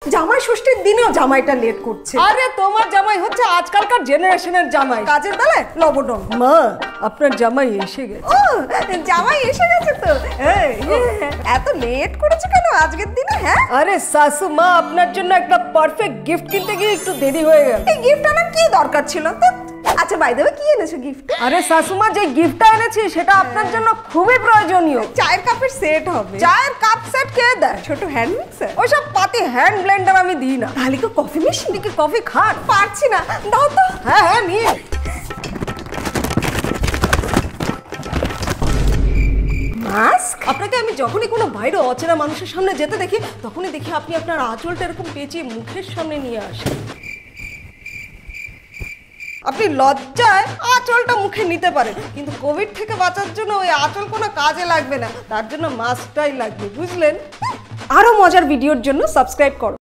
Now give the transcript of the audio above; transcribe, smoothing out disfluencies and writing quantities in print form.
জামাই ষষ্ঠীর দিনেও জামাইটা লেট করছে। আরে তোমার জামাই হচ্ছে আজকালকার জেনারেশনের জামাই, কাজের বেলায় লবডন। মা আপনার জামাই এসে গেছে। ও জামাই এসে গেছে তো, এত লেট করেছে কেন আজকের দিনে? হ্যাঁ আরে শাশু মা, আপনার জন্য একটা পারফেক্ট গিফট কিনতে গিয়ে একটু দেরি হয়ে গেল। এই গিফট আনার কি দরকার ছিল? আচ্ছা বাই দ্য ওয়ে, কি এনেছো গিফট? আরে শাশুমা, যে গিফটটা এনেছি সেটা আপনার জন্য খুবই প্রয়োজনীয়। চায়ের কাপের সেট হবে। চায়ের কাপ সেট কে দেয়? ছোট হ্যান্ড মিক্সার। ওইসব পাতি হ্যান্ড ব্লেন্ডার আমি দিই না। তাহলে কি কফি মেশিন? কি কফি খান? পারছি না, দাও তো। হ্যাঁ হ্যাঁ নিয়ে। মাস্ক? আপনাকে আমি যখনই কোনো বাইরে অচেনা মানুষের সামনে যেতে দেখি, তখনই দেখি আপনি আপনার আঁচলটা এরকম পেঁচিয়ে মুখের সামনে নিয়ে আসেন। আপনি লজ্জায় আঁচলটা মুখে নিতে পারেন, কিন্তু কোভিড থেকে বাঁচার জন্য ওই আঁচল কোনো কাজে লাগবে না, তার জন্য মাস্কটাই লাগবে, বুঝলেন? আরো মজার ভিডিওর জন্য সাবস্ক্রাইব করো।